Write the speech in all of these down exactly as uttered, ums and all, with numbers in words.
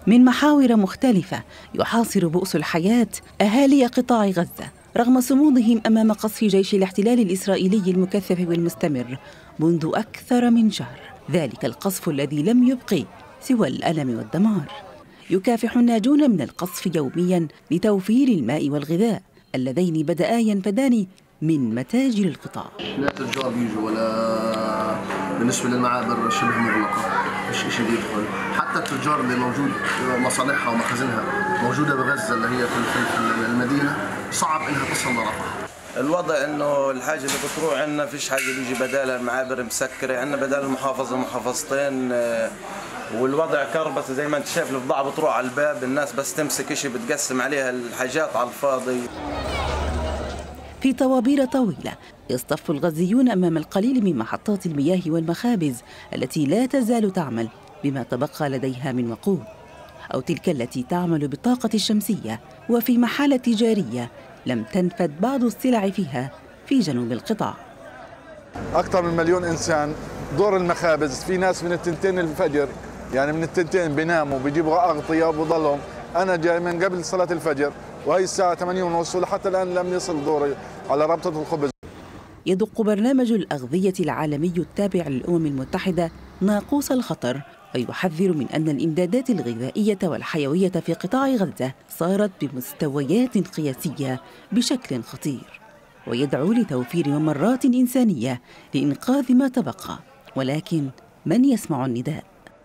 من محاور مختلفة يحاصر بؤس الحياة أهالي قطاع غزة رغم صمودهم أمام قصف جيش الاحتلال الإسرائيلي المكثف والمستمر منذ أكثر من شهر. ذلك القصف الذي لم يبقي سوى الألم والدمار. يكافح الناجون من القصف يومياً لتوفير الماء والغذاء اللذين بدأا ينفدان من متاجر القطاع. لا تجار بيجوا ولا بالنسبة للمعابر شبه مغلقة، مش شيء بيدخل. حتى التجار اللي موجود مصانعها ومخازنها موجودة بغزة اللي هي في المدينة صعب إنها تصل لرفح. الوضع انه الحاجه اللي بتروح عندنا فيش حاجه بيجي بدالها، المعابر مسكره عندنا، بدال المحافظه محافظتين، والوضع كربس زي ما انت شايف، البضاعه بتروح على الباب، الناس بس تمسك شيء بتقسم عليها الحاجات على الفاضي. في طوابير طويله يصطف الغزيون امام القليل من محطات المياه والمخابز التي لا تزال تعمل بما تبقى لديها من وقود، او تلك التي تعمل بالطاقه الشمسيه، وفي محالة تجاريه لم تنفد بعض السلع فيها في جنوب القطاع. أكثر من مليون إنسان دور المخابز، في ناس من التنتين الفجر، يعني من التنتين بيناموا بيجيبوا أغطية وبضلهم. أنا جاي من قبل صلاة الفجر وهي الساعة ثمانية ونص ولحتى الآن لم يصل دوري على رابطة الخبز. يدق برنامج الأغذية العالمي التابع للأمم المتحدة ناقوس الخطر، ويحذر من أن الإمدادات الغذائية والحيوية في قطاع غزة صارت بمستويات قياسية بشكل خطير، ويدعو لتوفير ممرات إنسانية لإنقاذ ما تبقى. ولكن من يسمع النداء؟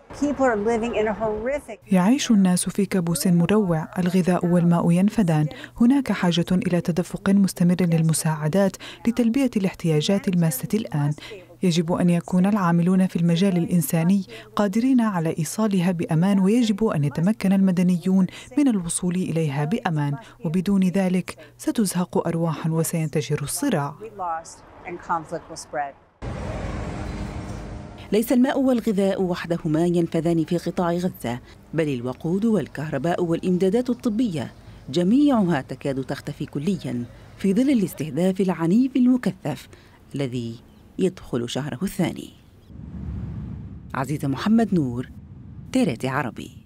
يعيش الناس في كابوس مروع، الغذاء والماء ينفدان. هناك حاجة إلى تدفق مستمر للمساعدات لتلبية الاحتياجات الماسة الآن. يجب أن يكون العاملون في المجال الإنساني قادرين على إيصالها بأمان، ويجب أن يتمكن المدنيون من الوصول إليها بأمان، وبدون ذلك ستزهق أرواح وسينتشر الصراع. ليس الماء والغذاء وحدهما ينفذان في قطاع غزة، بل الوقود والكهرباء والإمدادات الطبية جميعها تكاد تختفي كلياً في ظل الاستهداف العنيف المكثف الذي يدخل شهره الثاني. عزيزة محمد نور، تيرتي عربي.